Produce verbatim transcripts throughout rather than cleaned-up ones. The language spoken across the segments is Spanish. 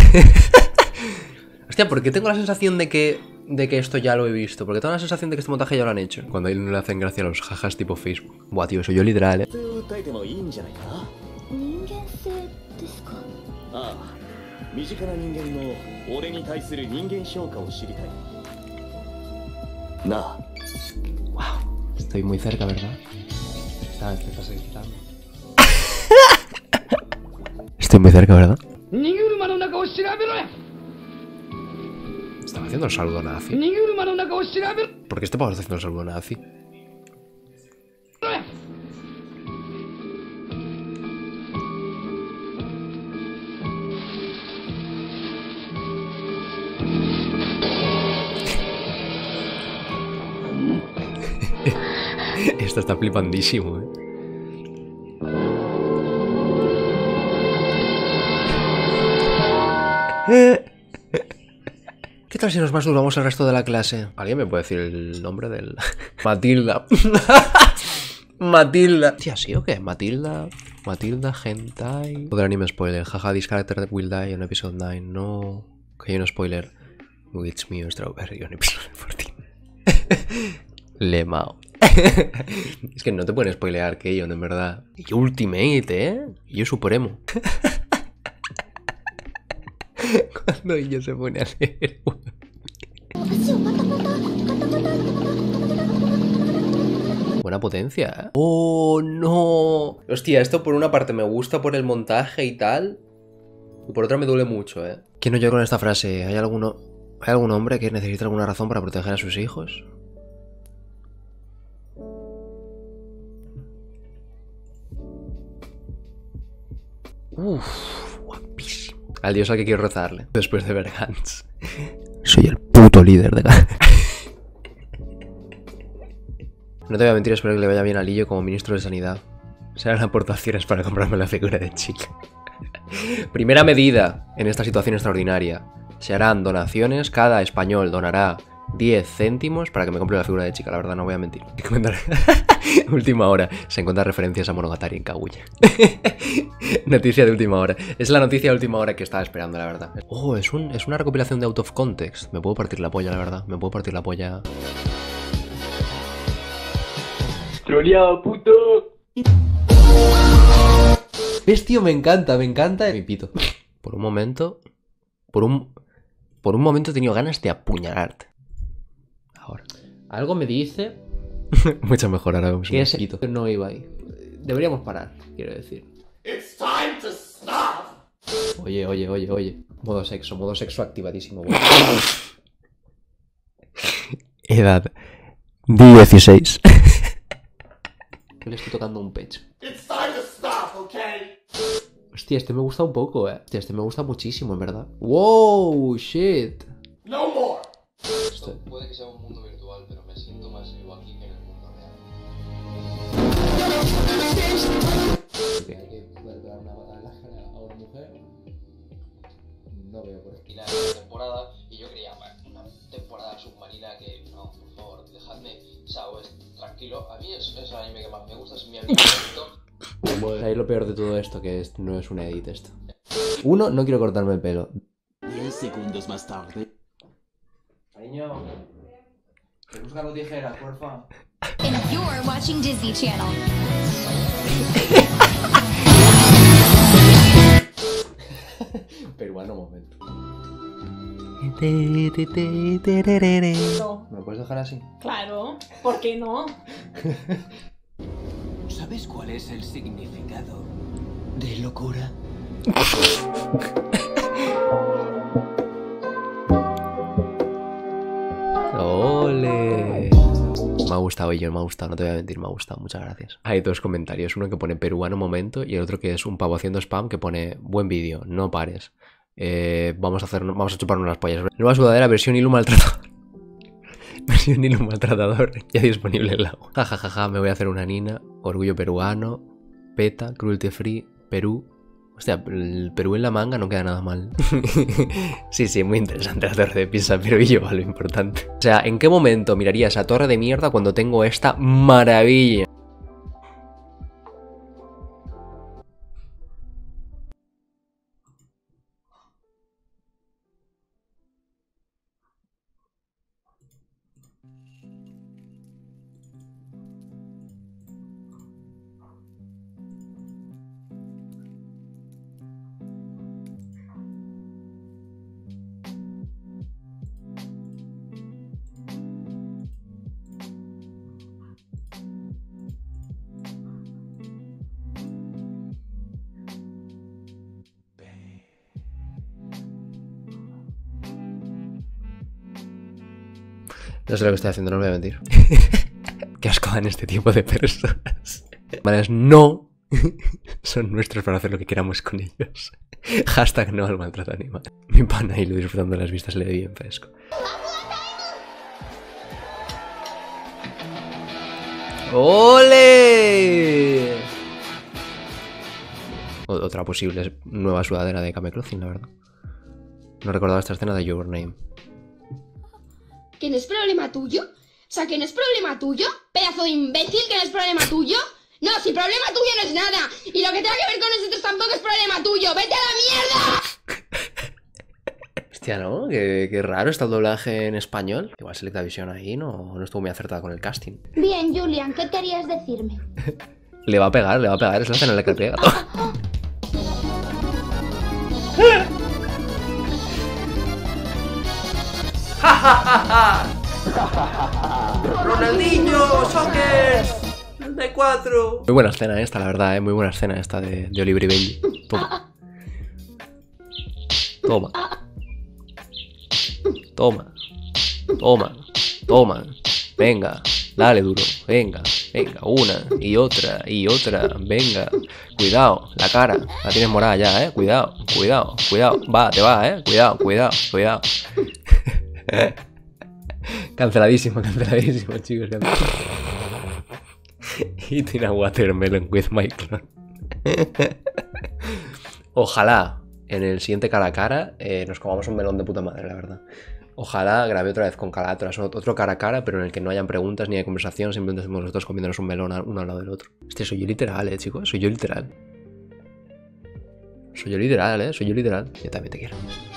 Hostia, ¿por qué tengo la sensación de que, de que esto ya lo he visto? Porque tengo la sensación de que este montaje ya lo han hecho. Cuando a él no le hacen gracia los jajas tipo Facebook. Buah, tío, soy yo literal, eh. Wow, estoy muy cerca, ¿verdad? Esta vez te estás excitando. Estoy muy cerca, ¿verdad? Estaba haciendo el saludo nazi. ¿Por qué este pavo está haciendo el saludo nazi? Esto está flipandísimo, eh. ¿Qué tal si nos masturbamos el resto de la clase? ¿Alguien me puede decir el nombre del...? Matilda. Matilda. ¿Sí así o qué? Matilda. Matilda, hentai... Todo el anime spoiler. Jaja, this character will die en episode nueve. No. Que hay un spoiler. It's me, Strawberry en episode catorce. Lemao. Es que no te pueden spoilear que yo, en verdad. Y Ultimate, ¿eh? Y yo Supremo. Cuando ella se pone a leer. Buena potencia, ¿eh? ¡Oh, no! Hostia, esto por una parte me gusta por el montaje y tal. Y por otra me duele mucho, ¿eh? ¿Quién no llora con esta frase? ¿Hay alguno, ¿Hay algún hombre que necesita alguna razón para proteger a sus hijos? Uff, guapísimo. Al dios al que quiero rezarle después de ver Gantz. Soy el puto líder de Gantz. No te voy a mentir, espero que le vaya bien a Lillo como ministro de Sanidad. Serán aportaciones para comprarme la figura de chica. Primera medida en esta situación extraordinaria. Se harán donaciones, cada español donará diez céntimos para que me compre la figura de chica, la verdad, no voy a mentir. Última hora, se encuentran referencias a Monogatari en Kaguya. Noticia de última hora. Es la noticia de última hora que estaba esperando, la verdad. Oh, es, un, es una recopilación de Out of Context. Me puedo partir la polla, la verdad. Me puedo partir la polla. ¡Troleado, puto! ¿Ves, tío? Me encanta, me encanta. Mi pito. Por un momento... Por un... Por un momento he tenido ganas de apuñalarte. Ahora. Algo me dice... Mucho mejor ahora. Que ese pito no iba ahí. Deberíamos parar, quiero decir. It's time to stop. Oye, oye, oye, oye. Modo sexo, modo sexo activadísimo. Edad dieciséis. Le estoy tocando un pecho. It's time to stop, okay? Hostia, este me gusta un poco, eh. Hostia, este me gusta muchísimo, en verdad. Wow, shit. No more. Esto puede que sea un mundo virtual, pero me siento más vivo aquí que en el mundo real. Okay. Hay que poder dar una patada en la cara a una mujer. No veo por aquí la temporada y yo creía, una temporada submarina que no, por favor, dejadme, ¿sabes? Tranquilo. A mí es, es el anime que más me gusta, es mi anime favorito. Ahí lo peor de todo esto, que es, no es un edit esto. Uno, no quiero cortarme el pelo. Diez segundos más tarde. Cariño, ¿te buscas las tijeras, porfa? And you're watching Disney Channel. Peruano momento. No. ¿Me puedes dejar así? Claro, ¿por qué no? ¿Sabes cuál es el significado de locura? ¡Ole! Me ha gustado, yo me ha gustado, no te voy a mentir, me ha gustado, muchas gracias. Hay dos comentarios, uno que pone peruano momento y el otro que es un pavo haciendo spam que pone buen vídeo, no pares. Eh, vamos a hacer, vamos a chuparnos las pollas. Nueva sudadera, versión hilo maltratador. Versión hilo maltratador, ya disponible en la web. Ja, ja, ja, ja, me voy a hacer una nina. Orgullo peruano, PETA, cruelty free, Perú. Hostia, el Perú en la manga no queda nada mal. Sí, sí, muy interesante la torre de Pisa, pero yo a lo importante. O sea, ¿en qué momento miraría esa torre de mierda cuando tengo esta maravilla? No sé lo que estoy haciendo, no os voy a mentir. Qué asco dan este tipo de personas. Vale, no son nuestros para hacer lo que queramos con ellos. Hashtag no al maltrato animal. Mi pana ahí lo disfrutando de las vistas, le ve bien fresco. ¡Ole! Otra posible nueva sudadera de Kame Clothing, la verdad. No recordaba esta escena de Your Name. ¿Que no es problema tuyo? O sea, ¿que no es problema tuyo? Pedazo de imbécil, ¿que no es problema tuyo? No, si problema tuyo no es nada. Y lo que tenga que ver con nosotros tampoco es problema tuyo. ¡Vete a la mierda! Hostia, ¿no? Qué, qué raro está el doblaje en español. Igual Selectavision ahí no, no estuvo muy acertada con el casting. Bien, Julian, ¿qué querías decirme? Le va a pegar, le va a pegar. Es la escena en la que pega. ¡Ronaldinho! ¡Soccer! ¡De cuatro! Muy buena escena esta, la verdad, ¿eh? Muy buena escena esta de, de Oliver y Benji. Toma. Toma. Toma. Toma. Toma. Venga. Dale duro. Venga. Venga. Una y otra y otra. Venga. Cuidado. La cara. La tienes morada ya, ¿eh? Cuidado. Cuidado. Cuidado. Va, te va, ¿eh? Cuidado. Cuidado. Cuidado. Canceladísimo, canceladísimo, chicos. Canceladísimo. Eating a watermelon with my clone. Ojalá en el siguiente cara a cara eh, nos comamos un melón de puta madre, la verdad. Ojalá grabe otra vez con Calatras, otro cara a cara, pero en el que no hayan preguntas ni hay conversación, simplemente somos nosotros comiéndonos un melón uno al lado del otro. Hostia, soy yo literal, eh, chicos, soy yo literal. Soy yo literal, eh, soy yo literal. Yo también te quiero.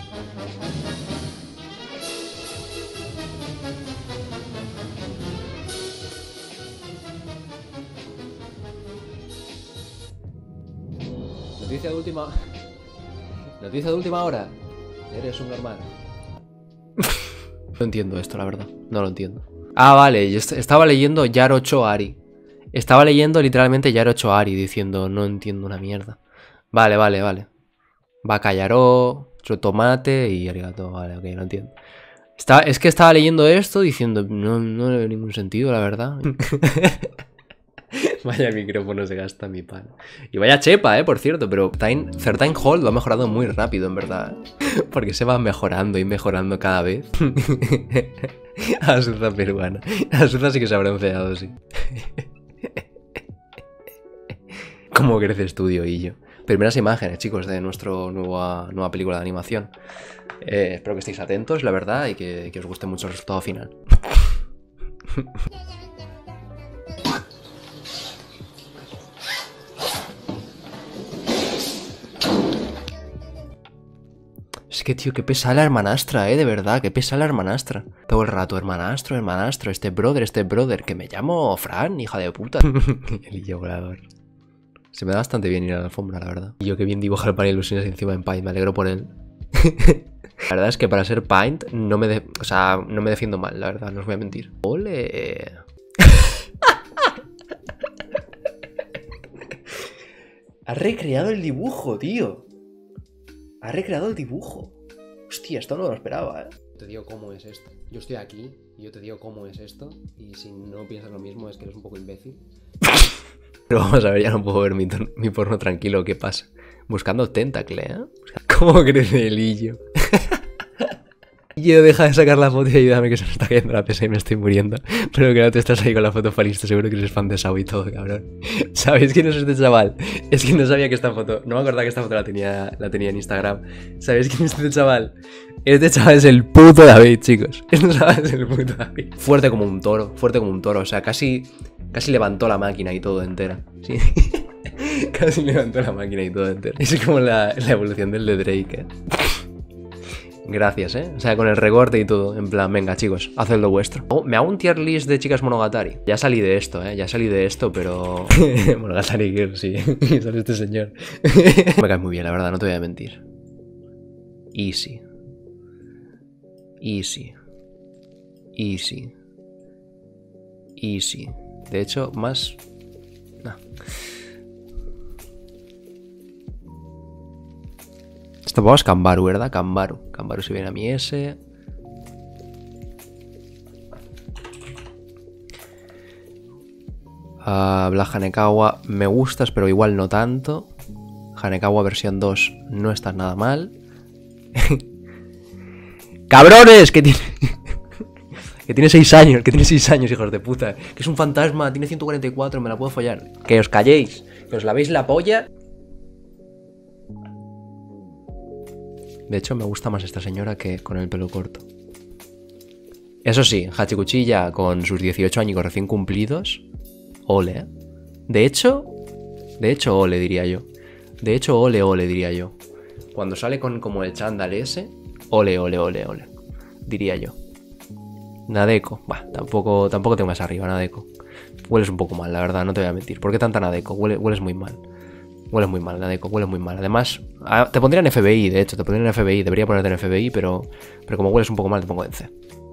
Noticia de última... Noticia de última hora. Eres un normal. No entiendo esto, la verdad. No lo entiendo. Ah, vale. Yo est estaba leyendo Yaro Choari. Estaba leyendo literalmente Yaro Choari diciendo no entiendo una mierda. Vale, vale, vale. Bacayaro, tomate y arigato. Vale, ok, no entiendo. Está, es que estaba leyendo esto diciendo no, no le veo ningún sentido, la verdad. Vaya micrófono se gasta mi pan. Y vaya chepa, eh, por cierto. Pero Certain Hold lo ha mejorado muy rápido, en verdad. Porque se va mejorando y mejorando cada vez. Azuza peruana. Azuza sí que se ha bronceado, sí. ¿Cómo crece Estudio Illo? Primeras imágenes, chicos, de nuestra nueva, nueva película de animación. Eh, espero que estéis atentos, la verdad, y que, que os guste mucho el resultado final. Es que, tío, qué pesada la hermanastra, eh, de verdad, qué pesada la hermanastra. Todo el rato, hermanastro, hermanastro, este brother, este brother, que me llamo Fran, hija de puta. El hillo volador. Se me da bastante bien ir a la alfombra, la verdad. Y yo que bien dibujo el pan de ilusiones encima en Paint, me alegro por él. La verdad es que para ser Paint no me, de... o sea, no me defiendo mal, la verdad, no os voy a mentir. ¡Ole! Has recreado el dibujo, tío. Ha recreado el dibujo. Hostia, esto no lo esperaba, eh. Te digo cómo es esto. Yo estoy aquí y yo te digo cómo es esto. Y si no piensas lo mismo es que eres un poco imbécil. Pero vamos a ver, ya no puedo ver mi, mi porno tranquilo. ¿Qué pasa? Buscando Tentacle, ¿eh? ¿Cómo crece el hillo? Yo deja de sacar la foto y ayúdame que se me está cayendo la pesa y me estoy muriendo. Pero que no te estás ahí con la foto falista, seguro que eres fan de Sao y todo, cabrón. ¿Sabéis quién es este chaval? Es que no sabía que esta foto, no me acordaba que esta foto la tenía, la tenía en Instagram. ¿Sabéis quién es este chaval? Este chaval es el puto David, chicos. Este chaval es el puto David. Fuerte como un toro, fuerte como un toro. O sea, casi, casi levantó la máquina y todo entera. Sí. Casi levantó la máquina y todo entera. Es como la, la evolución del de Drake, ¿eh? Gracias, ¿eh? O sea, con el recorte y todo. En plan, venga, chicos, haced lo vuestro. Oh, me hago un tier list de chicas Monogatari. Ya salí de esto, ¿eh? Ya salí de esto, pero... Monogatari Girl, sí. Sale este señor. Me cae muy bien, la verdad, no te voy a mentir. Easy. Easy. Easy. Easy. De hecho, más... No. Esto vamos Kanbaru, ¿verdad? Kanbaru. Kanbaru si viene a mi S. Uh, Black Hanekawa me gustas, pero igual no tanto. Hanekawa versión dos no está nada mal. ¡Cabrones! Que tiene... que tiene seis años, que tiene seis años, hijos de puta. Que es un fantasma, tiene ciento cuarenta y cuatro, me la puedo follar. Que os calléis, que os lavéis la polla. De hecho, me gusta más esta señora que con el pelo corto. Eso sí, Hachikuchiya con sus dieciocho años recién cumplidos. Ole, ¿eh? De hecho, de hecho, ole, diría yo. De hecho, ole, ole, diría yo. Cuando sale con como el chándal ese, ole, ole, ole, ole. Diría yo. Nadeko, bah, tampoco, tampoco te más arriba, Nadeko. Hueles un poco mal, la verdad, no te voy a mentir. ¿Por qué tanta Nadeko? Huele, hueles muy mal. Hueles muy mal, Nadeko, hueles muy mal. Además, te pondría en F B I, de hecho, te pondría en F B I. Debería ponerte en F B I, pero, pero como hueles un poco mal, te pongo en C.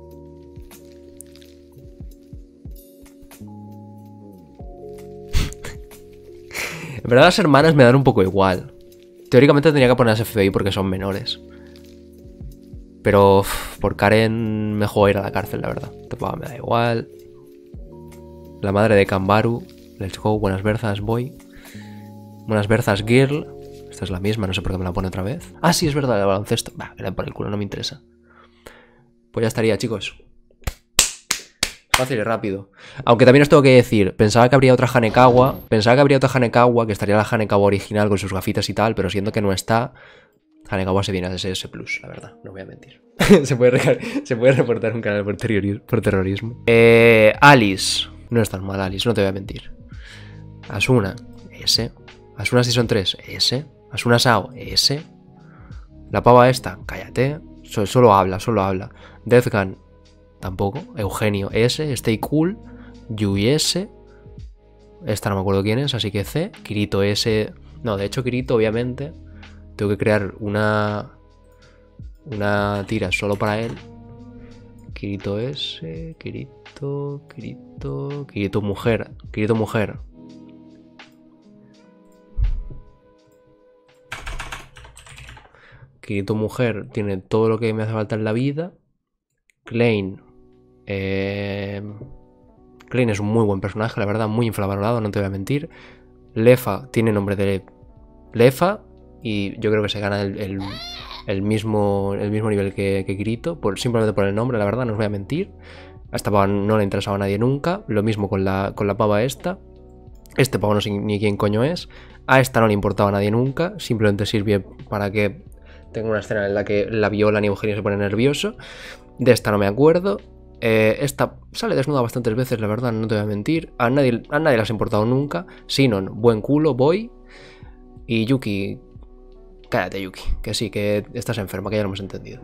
En verdad las hermanas me dan un poco igual. Teóricamente tendría que ponerlas F B I porque son menores. Pero uff, por Karen me juego a ir a la cárcel, la verdad. Tampoco me da igual. La madre de Kanbaru. Let's go, buenas berzas, boy. Buenas berzas, girl. Esta es la misma, no sé por qué me la pone otra vez. Ah, sí, es verdad, el baloncesto. Bah, me la por el culo, no me interesa. Pues ya estaría, chicos. Fácil y rápido. Aunque también os tengo que decir, pensaba que habría otra Hanekawa. Pensaba que habría otra Hanekawa, que estaría la Hanekawa original con sus gafitas y tal, pero siendo que no está, Hanekawa se viene a S S Plus, la verdad, no voy a mentir. se, puede se puede reportar un canal por, por terrorismo. Eh, Alice. No es tan mal, Alice, no te voy a mentir. Asuna, S. Asuna Season tres, S. Asuna Sao, S. La pava esta, cállate. Solo, solo habla, solo habla. Deathgun, tampoco. Eugenio, S. Stay Cool, Yui, S. Esta no me acuerdo quién es, así que C. Kirito, S. No, de hecho Kirito, obviamente, tengo que crear una una tira solo para él. Kirito S. Kirito, Kirito, Kirito mujer, Kirito mujer. Kirito mujer tiene todo lo que me hace falta en la vida. Klein. Eh... Klein es un muy buen personaje, la verdad, muy infravalorado, no te voy a mentir. Lefa tiene nombre de Lefa y yo creo que se gana el, el, el, mismo, el mismo nivel que, que Kirito, por, simplemente por el nombre, la verdad, no os voy a mentir. A esta pava no le interesaba a nadie nunca. Lo mismo con la, con la pava esta. Este pavo no sé ni quién coño es. A esta no le importaba a nadie nunca. Simplemente sirve para que tenga una escena en la que la violan y Eugenio se pone nervioso. De esta no me acuerdo. Eh, esta sale desnuda bastantes veces, la verdad, no te voy a mentir. A nadie, a nadie le has importado nunca. Sinon, buen culo, boy. Y Yuki... Cállate, Yuki, que sí, que estás enferma, que ya lo hemos entendido.